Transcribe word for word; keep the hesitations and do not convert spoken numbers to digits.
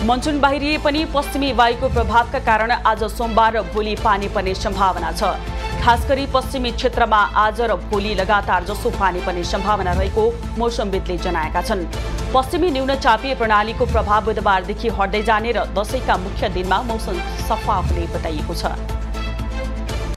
Monsoon बाहिरिए पनि पश्चिमी वायुको प्रभावका कारण आज सोमबार र भोलि पानी पर्ने सम्भावना छ। खास गरी पश्चिमी क्षेत्रमा आज र भोलि लगातार जसो पानी पर्ने सम्भावना रहेको मौसमविदले जनाएका छन्। पश्चिमी न्यूनचापीय प्रणालीको प्रभाव बुधबारदेखि हट्दै जाने र दशैंका मुख्य दिनमा मौसम सफा हुने बताइएको छ।